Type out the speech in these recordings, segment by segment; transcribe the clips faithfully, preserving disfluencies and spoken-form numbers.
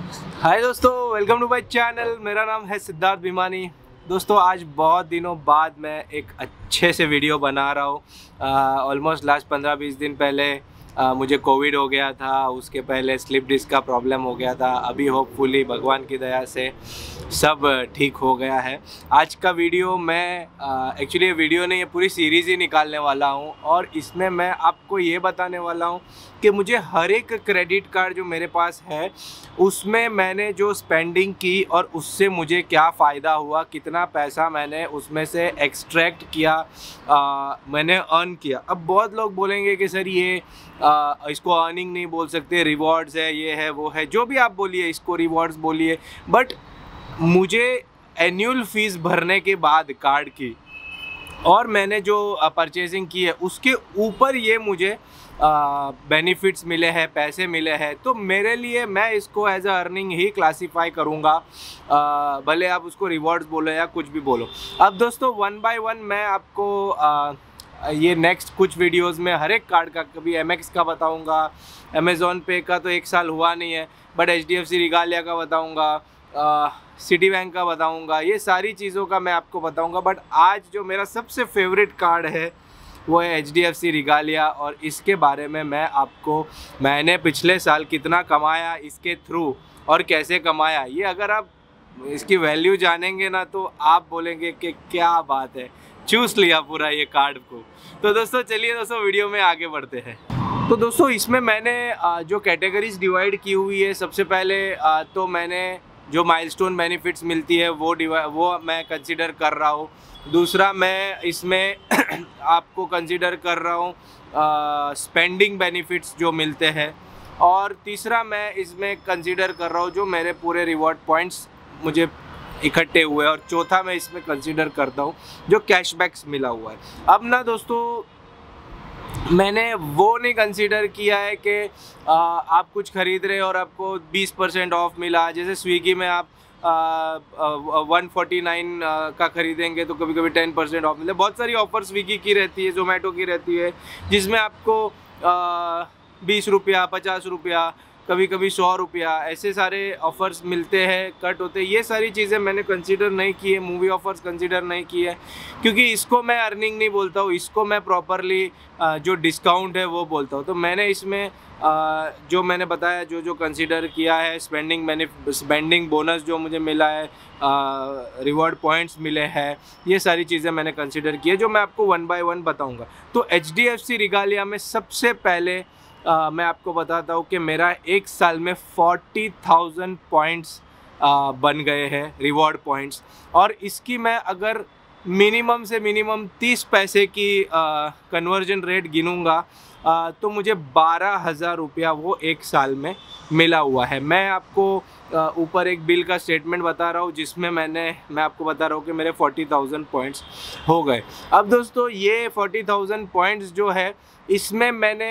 हाय दोस्तों, welcome to my channel. मेरा नाम है सिद्धार्थ भिमानी। दोस्तों, आज बहुत दिनों बाद मैं एक अच्छे से वीडियो बना रहा हूँ। ऑलमोस्ट लास्ट पंद्रह बीस दिन पहले आ, मुझे कोविड हो गया था। उसके पहले स्लिप डिस्क का प्रॉब्लम हो गया था। अभी होपफुली भगवान की दया से सब ठीक हो गया है। आज का वीडियो मैं एक्चुअली ये वीडियो नहीं, ये पूरी सीरीज़ ही निकालने वाला हूँ और इसमें मैं आपको ये बताने वाला हूँ कि मुझे हर एक क्रेडिट कार्ड जो मेरे पास है उसमें मैंने जो स्पेंडिंग की और उससे मुझे क्या फ़ायदा हुआ, कितना पैसा मैंने उसमें से एक्सट्रैक्ट किया, आ, मैंने अर्न किया। अब बहुत लोग बोलेंगे कि सर ये आ, इसको अर्निंग नहीं बोल सकते, रिवॉर्ड्स है, ये है वो है, जो भी आप बोलिए, इसको रिवॉर्ड्स बोलिए। बट मुझे एनुअल फीस भरने के बाद कार्ड की और मैंने जो परचेजिंग की है उसके ऊपर ये मुझे बेनिफिट्स मिले हैं, पैसे मिले हैं, तो मेरे लिए मैं इसको एज अ अर्निंग ही क्लासीफाई करूँगा। भले आप उसको रिवॉर्ड्स बोलो या कुछ भी बोलो। अब दोस्तों, वन बाय वन मैं आपको आ, ये नेक्स्ट कुछ वीडियोस में हर एक कार्ड का, कभी एम एक्स का बताऊँगा, अमेज़ॉन पे का तो एक साल हुआ नहीं है, but H D F C Regalia का बताऊँगा, सिटी बैंक का बताऊँगा, ये सारी चीज़ों का मैं आपको बताऊँगा। बट आज जो मेरा सबसे फेवरेट कार्ड है वो है H D F C Regalia, और इसके बारे में मैं आपको, मैंने पिछले साल कितना कमाया इसके थ्रू और कैसे कमाया, ये अगर आप इसकी वैल्यू जानेंगे ना तो आप बोलेंगे कि क्या बात है, चूस लिया पूरा ये कार्ड को। तो दोस्तों चलिए दोस्तों वीडियो में आगे बढ़ते हैं। तो दोस्तों, इसमें मैंने जो कैटेगरीज डिवाइड की हुई है, सबसे पहले तो मैंने जो माइलस्टोन बेनिफिट्स मिलती है वो वो मैं कंसिडर कर रहा हूँ। दूसरा, मैं इसमें आपको कंसिडर कर रहा हूँ स्पेंडिंग बेनिफिट्स जो मिलते हैं। और तीसरा, मैं इसमें कंसिडर कर रहा हूँ जो मेरे पूरे रिवॉर्ड पॉइंट्स मुझे इकट्ठे हुए हैं। और चौथा, मैं इसमें कंसिडर करता हूँ जो कैशबैक्स मिला हुआ है। अब ना दोस्तों, मैंने वो नहीं कंसीडर किया है कि आप कुछ खरीद रहे और आपको बीस परसेंट ऑफ मिला। जैसे स्विगी में आप वन फोर्टी नाइन का खरीदेंगे तो कभी कभी टेन परसेंट ऑफ मिलता है। बहुत सारी ऑफर स्विगी की रहती है, जोमेटो की रहती है, जिसमें आपको बीस रुपया, पचास रुपया, कभी कभी सौ रुपया, ऐसे सारे ऑफ़र्स मिलते हैं, कट होते हैं। ये सारी चीज़ें मैंने कंसीडर नहीं की है, मूवी ऑफ़र्स कंसीडर नहीं की है, क्योंकि इसको मैं अर्निंग नहीं बोलता हूँ, इसको मैं प्रॉपरली जो डिस्काउंट है वो बोलता हूँ। तो मैंने इसमें जो मैंने बताया, जो जो कंसीडर किया है, स्पेंडिंग बेनिफिट, स्पेंडिंग बोनस जो मुझे मिला है, रिवॉर्ड पॉइंट्स मिले हैं, ये सारी चीज़ें मैंने कंसीडर की है, जो मैं आपको वन बाय वन बताऊँगा। तो H D F C Regalia में सबसे पहले Uh, मैं आपको बताता हूँ कि मेरा एक साल में फोर्टी थाउजेंड पॉइंट्स uh, बन गए हैं, रिवॉर्ड पॉइंट्स। और इसकी मैं अगर मिनिमम से मिनिमम तीस पैसे की कन्वर्जन रेट गिनूँगा uh, तो मुझे बारह हज़ार रुपया वो एक साल में मिला हुआ है। मैं आपको ऊपर uh, एक बिल का स्टेटमेंट बता रहा हूँ जिसमें मैंने मैं आपको बता रहा हूँ कि मेरे फोर्टी थाउजेंड पॉइंट्स हो गए। अब दोस्तों, ये फोर्टी थाउजेंड पॉइंट्स जो है, इसमें मैंने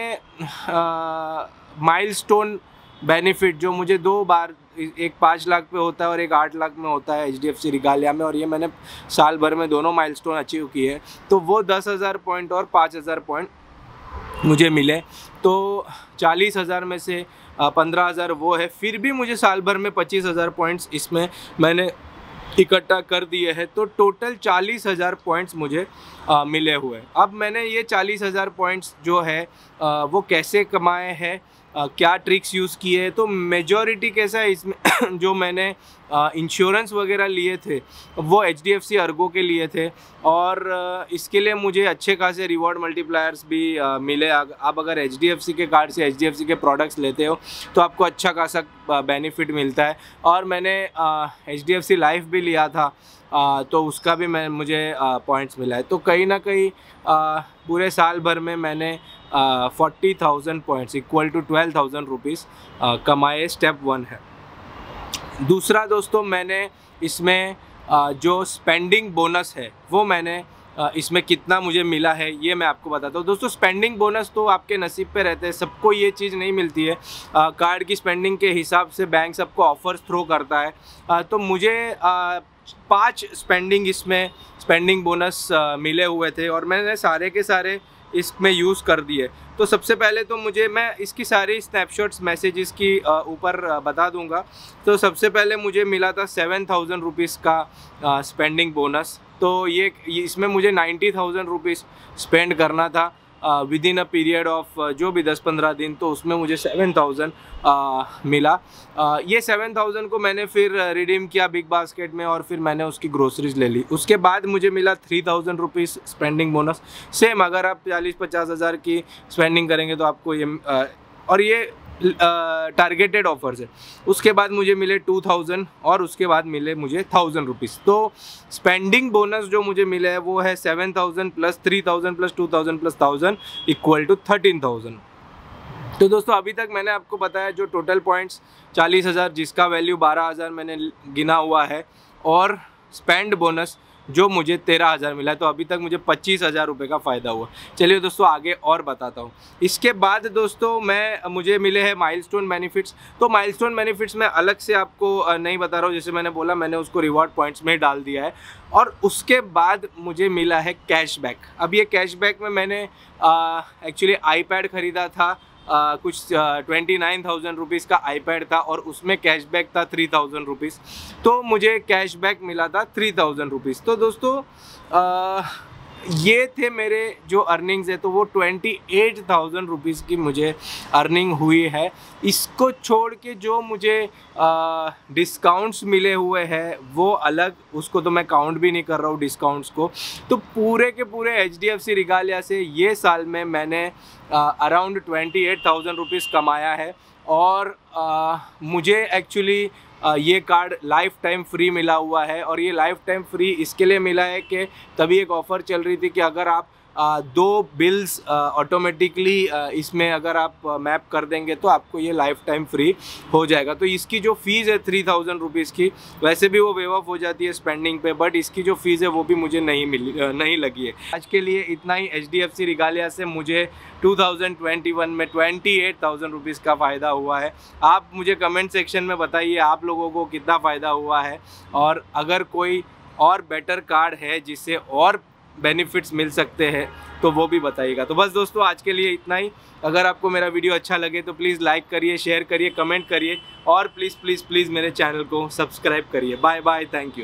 माइलस्टोन बेनिफिट जो मुझे दो बार, एक पाँच लाख पे होता है और एक आठ लाख में होता है H D F C Regalia में, और ये मैंने साल भर में दोनों माइलस्टोन अचीव किए हैं, तो वो दस हज़ार पॉइंट और पाँच हज़ार पॉइंट मुझे मिले। तो चालीस हज़ार में से पंद्रह हज़ार वो है, फिर भी मुझे साल भर में पच्चीस हज़ार पॉइंट्स इसमें मैंने इकट्ठा कर दिए हैं, तो टोटल चालीस हज़ार पॉइंट्स मुझे आ, मिले हुए। अब मैंने ये चालीस हज़ार पॉइंट्स जो है आ, वो कैसे कमाए हैं, क्या ट्रिक्स यूज़ किए, तो मेजॉरिटी कैसा है इसमें जो मैंने इंश्योरेंस वगैरह लिए थे वो H D F C Ergo के लिए थे, और आ, इसके लिए मुझे अच्छे खासे रिवॉर्ड मल्टीप्लायर्स भी आ, मिले। आप अगर एच डी एफ सी के कार्ड से एच डी एफ सी के प्रोडक्ट्स लेते हो तो आपको अच्छा खासा बेनिफिट मिलता है। और मैंने H D F C life भी लिया था, आ, तो उसका भी मैं मुझे पॉइंट्स मिला है। तो कहीं ना कहीं आ, पूरे साल भर में मैंने forty thousand points equal to twelve thousand rupees कमाए। स्टेप वन है। दूसरा दोस्तों, मैंने इसमें आ, जो स्पेंडिंग बोनस है वो मैंने आ, इसमें कितना मुझे मिला है ये मैं आपको बताता हूँ। दोस्तों, स्पेंडिंग बोनस तो आपके नसीब पे रहते हैं, सबको ये चीज़ नहीं मिलती है। आ, कार्ड की स्पेंडिंग के हिसाब से बैंक सबको ऑफर्स थ्रो करता है। आ, तो मुझे आ, पाँच स्पेंडिंग इसमें स्पेंडिंग बोनस मिले हुए थे, और मैंने सारे के सारे इसमें यूज़ कर दिए। तो सबसे पहले तो मुझे, मैं इसकी सारी स्नैपशॉट्स मैसेजेस की ऊपर बता दूंगा। तो सबसे पहले मुझे मिला था सेवन थाउजेंड रुपीज़ का स्पेंडिंग बोनस। तो ये इसमें मुझे नाइन्टी थाउजेंड रुपीज़ स्पेंड करना था within a period of जो भी दस पंद्रह दिन। तो उसमें मुझे सेवन थाउजेंड मिला। uh, ये सेवन थाउजेंड को मैंने फिर रिडीम किया बिग बास्केट में और फिर मैंने उसकी ग्रोसरीज ले ली। उसके बाद मुझे मिला three thousand rupees spending bonus. Same अगर आप चालीस पचास हज़ार की स्पेंडिंग करेंगे तो आपको ये uh, और ये टारगेटेड ऑफर्स है। उसके बाद मुझे मिले टू थाउजेंड और उसके बाद मिले मुझे थाउजेंड रुपीज़। तो स्पेंडिंग बोनस जो मुझे मिले है वो है seven thousand plus three thousand plus two thousand plus thousand equal to thirteen thousand. तो दोस्तों अभी तक मैंने आपको बताया जो टोटल पॉइंट्स चालीस हज़ार जिसका वैल्यू बारह हज़ार मैंने गिना हुआ है, और स्पेंड बोनस जो मुझे तेरह हज़ार मिला है। तो अभी तक मुझे पच्चीस हज़ार रुपये का फ़ायदा हुआ। चलिए दोस्तों आगे और बताता हूँ। इसके बाद दोस्तों मैं मुझे मिले हैं माइलस्टोन बेनिफिट्स। तो माइलस्टोन बेनिफिट्स मैं अलग से आपको नहीं बता रहा हूँ, जैसे मैंने बोला मैंने उसको रिवॉर्ड पॉइंट्स में डाल दिया है। और उसके बाद मुझे मिला है कैशबैक। अब ये कैशबैक में मैंने एक्चुअली आईपैड ख़रीदा था, Uh, कुछ ट्वेंटी नाइन थाउजेंड रुपीज़ का आईपैड था और उसमें कैशबैक था थ्री थाउजेंड रुपीज़। तो मुझे कैशबैक मिला था थ्री थाउजेंड रुपीज़। तो दोस्तों uh, ये थे मेरे जो अर्निंग्स है। तो वो ट्वेंटी एट थाउजेंड रुपीज़ की मुझे अर्निंग हुई है। इसको छोड़ के जो मुझे डिस्काउंट्स मिले हुए हैं वो अलग, उसको तो मैं काउंट भी नहीं कर रहा हूँ डिस्काउंट्स को। तो पूरे के पूरे H D F C Regalia से ये साल में मैंने around twenty eight thousand rupees कमाया है। और आ, मुझे एक्चुअली ये कार्ड लाइफ टाइम फ्री मिला हुआ है। और ये लाइफ टाइम फ्री इसके लिए मिला है कि तभी एक ऑफ़र चल रही थी कि अगर आप आ, दो बिल्स ऑटोमेटिकली इसमें अगर आप मैप कर देंगे तो आपको ये लाइफ टाइम फ्री हो जाएगा। तो इसकी जो फ़ीस है थ्री थाउजेंड रुपीज़ की, वैसे भी वो वेव ऑफ हो जाती है स्पेंडिंग पे, बट इसकी जो फ़ीस है वो भी मुझे नहीं मिली नहीं लगी है। आज के लिए इतना ही। H D F C Regalia से मुझे टू थाउजेंड ट्वेंटी वन में ट्वेंटी एट थाउजेंड रुपीज़ का फ़ायदा हुआ है। आप मुझे कमेंट सेक्शन में बताइए आप लोगों को कितना फ़ायदा हुआ है, और अगर कोई और बेटर कार्ड है जिससे और बेनिफिट्स मिल सकते हैं तो वो भी बताइएगा। तो बस दोस्तों आज के लिए इतना ही। अगर आपको मेरा वीडियो अच्छा लगे तो प्लीज़ लाइक करिए, शेयर करिए, कमेंट करिए और प्लीज़ प्लीज़ प्लीज़ मेरे चैनल को सब्सक्राइब करिए। Bye bye, thank you.